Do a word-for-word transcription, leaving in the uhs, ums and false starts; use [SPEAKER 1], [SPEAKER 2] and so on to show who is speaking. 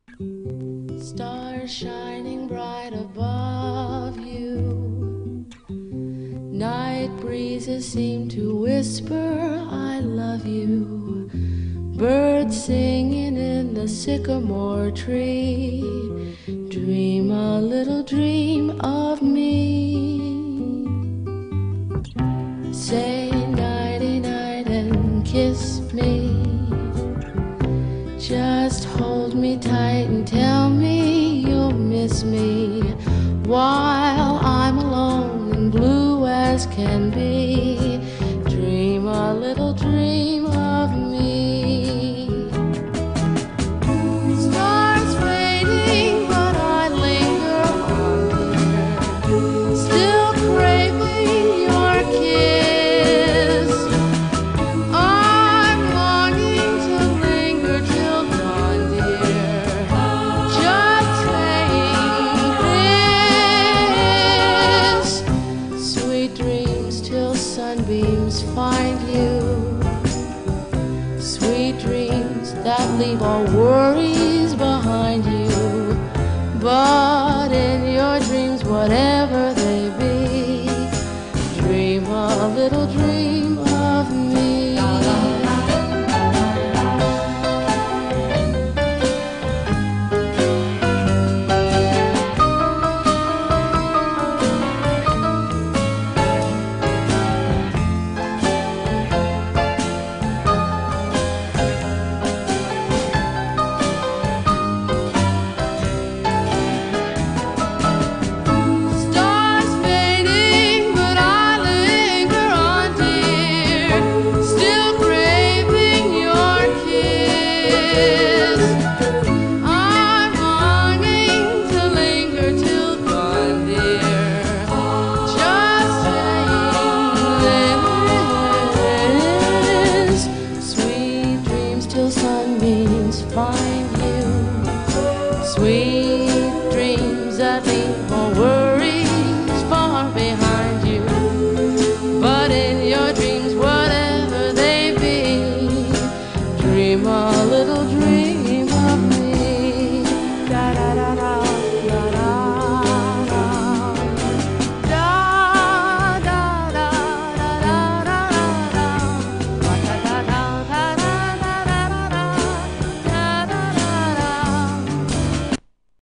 [SPEAKER 1] Stars shining bright above you. Night breezes seem to whisper, I love you. Birds singing in the sycamore tree. Dream a little dream of me. Say nighty night and kiss me. Just hold me tight and tell me you'll miss me while I'm alone and blue as can be. Dream a little dream of me. Stars fading, but I linger on, dear, still craving your kiss. I'm longing to linger till dawn, dear, just saying this. Sweet dreams till sunbeams find you. Sweet dreams that leave all worries behind you. But